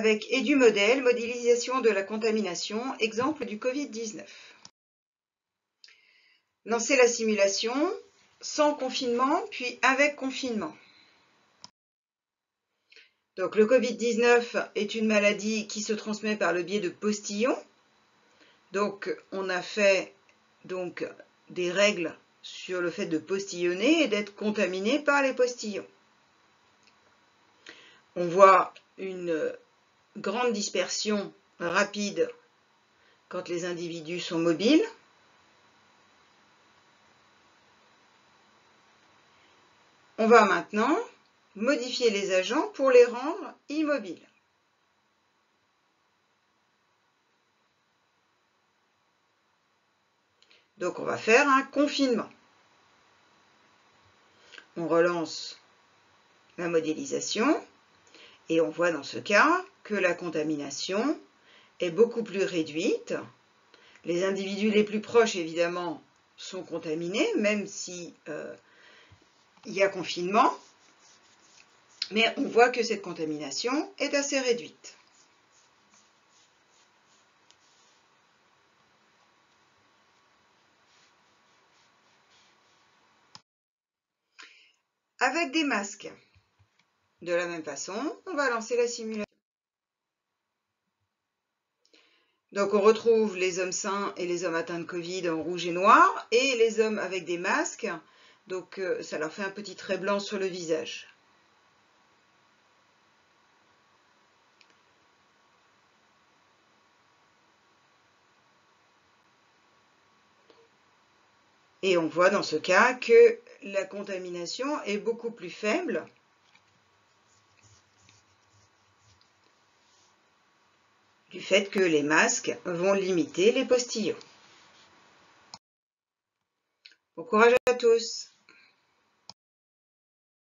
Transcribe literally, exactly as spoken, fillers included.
avec et du modèle, modélisation de la contamination, exemple du Covid dix-neuf. Lancer la simulation sans confinement, puis avec confinement. Donc le Covid dix-neuf est une maladie qui se transmet par le biais de postillons. Donc on a fait donc, des règles sur le fait de postillonner et d'être contaminé par les postillons. On voit une grande dispersion rapide quand les individus sont mobiles. On va maintenant modifier les agents pour les rendre immobiles. Donc on va faire un confinement. On relance la modélisation et on voit dans ce cas que la contamination est beaucoup plus réduite. Les individus les plus proches, évidemment, sont contaminés, même si euh, il y a confinement, mais on voit que cette contamination est assez réduite. Avec des masques, de la même façon, on va lancer la simulation. Donc on retrouve les hommes sains et les hommes atteints de Covid en rouge et noir, et les hommes avec des masques, donc euh, ça leur fait un petit trait blanc sur le visage. Et on voit dans ce cas que la contamination est beaucoup plus faible du fait que les masques vont limiter les postillons. Bon courage à tous!